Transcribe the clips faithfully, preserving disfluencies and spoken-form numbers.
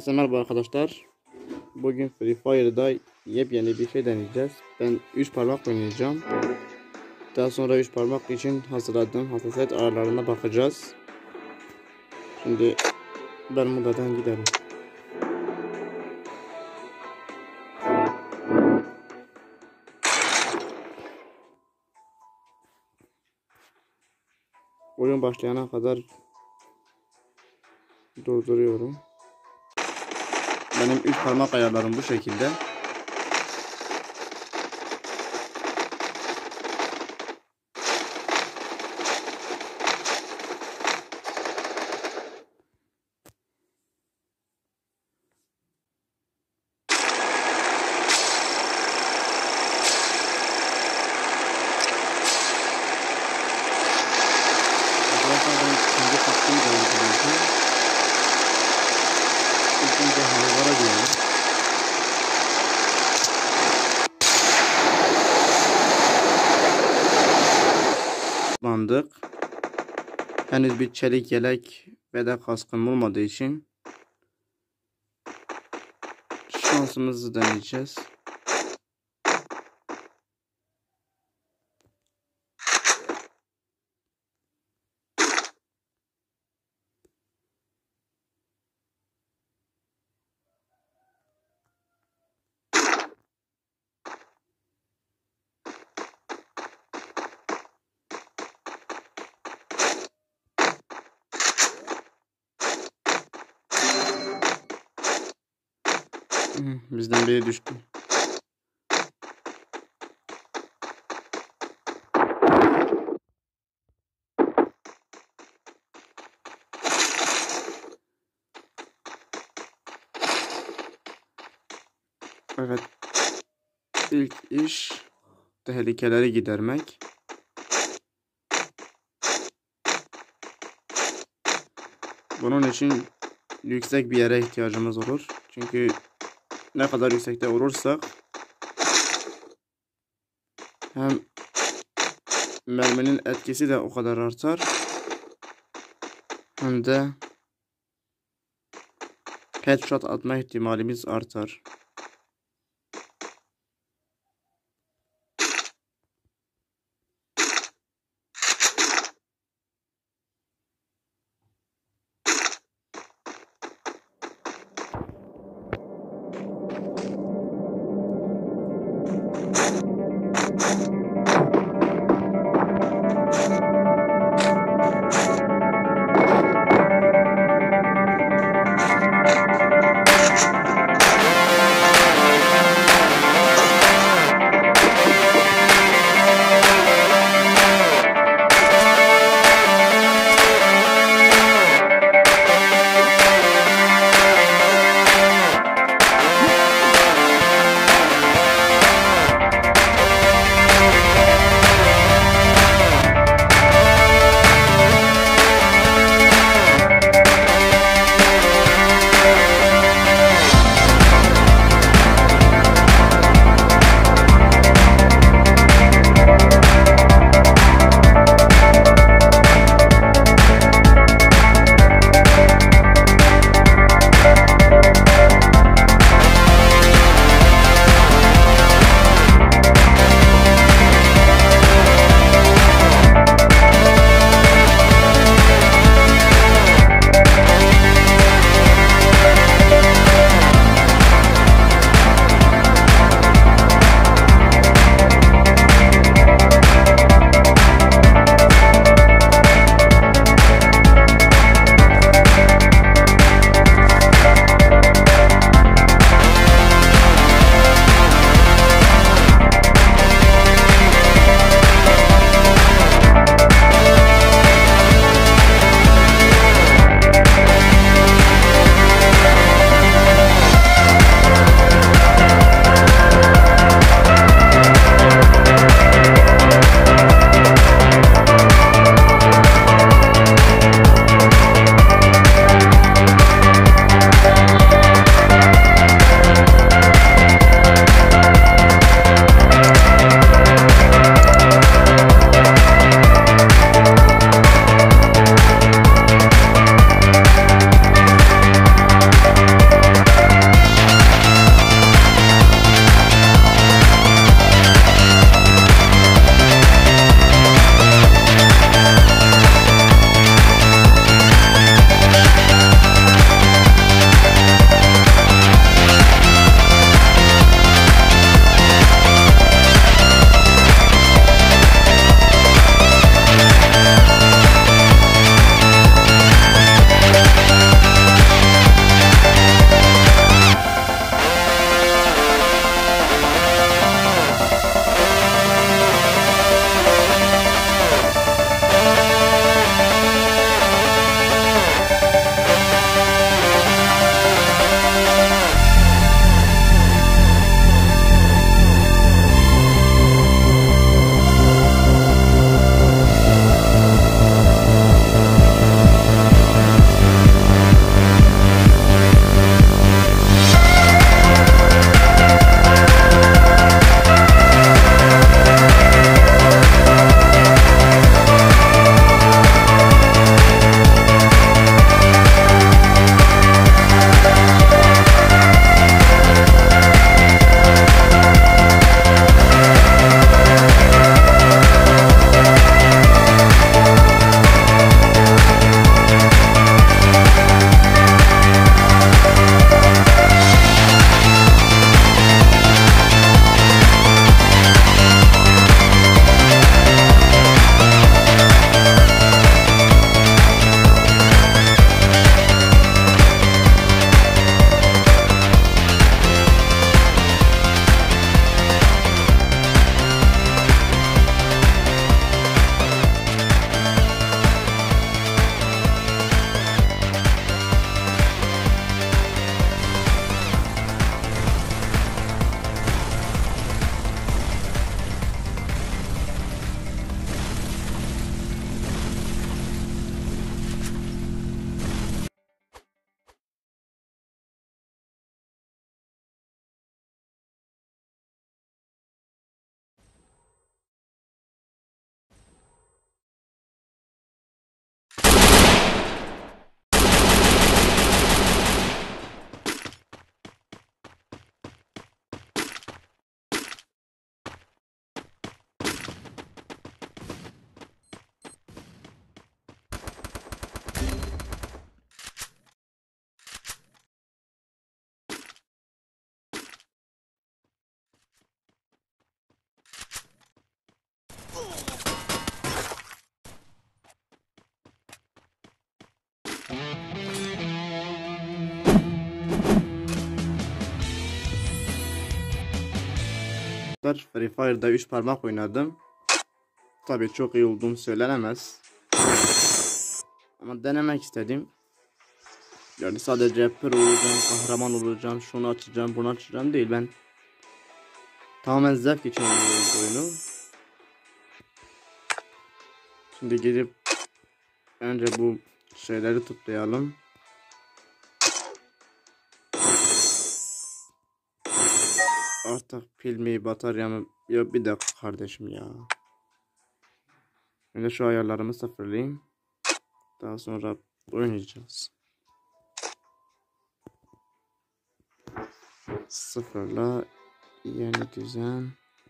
Herkese merhaba arkadaşlar. Bugün Free Fire'da yepyeni bir şey deneyeceğiz. Ben üç parmak oynayacağım. Daha sonra üç parmak için hazırladığım hassasiyet ayarlarına bakacağız. Şimdi ben buradan gidelim. Oyun başlayana kadar durduruyorum. Benim üç parmak ayarlarım bu şekilde. Kendi taktiği de uygulayacağım. İlk önce havalara diyelim. Bandık. Henüz bir çelik yelek ve de kaskım olmadığı için şansımızı deneyeceğiz. Bizden biri düştü. Evet. İlk iş tehlikeleri gidermek. Bunun için yüksek bir yere ihtiyacımız olur. Çünkü ne kadar yüksekte olursak hem merminin etkisi de o kadar artar, hem de headshot atma ihtimalimiz artar. arkadaşlar Free Fire'da üç parmak oynadım. Tabii çok iyi olduğum söylenemez. Ama denemek istedim. Yani sadece pro olacağım, kahraman olacağım, şunu açacağım, bunu açacağım değil. Ben tamamen zevk için oynuyorum bu oyunu. Şimdi gidip önce bu şeyleri toplayalım. Artık pil mi, bataryamı... Ya bir dakika kardeşim ya. Önce şu ayarlarımı sıfırlayayım. Daha sonra oynayacağız. Sıfırla yeni düzen.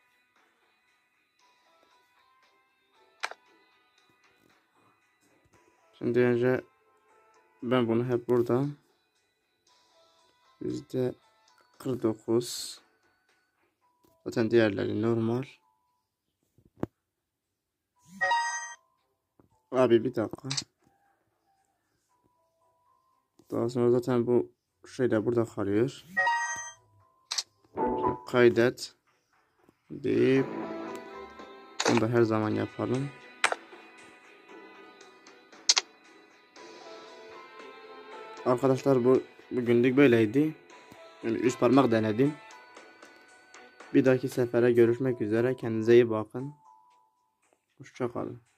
Şimdi önce ben bunu hep burada yüzde kırk dokuz, zaten diğerleri normal. Abi bir dakika. Daha sonra zaten bu şey de burada kalıyor. Kaydet deyip bunu da her zaman yapalım. Arkadaşlar bu bugünlük böyleydi. Yani üç parmak denedim. Bir dahaki sefere görüşmek üzere. Kendinize iyi bakın. Hoşça kalın.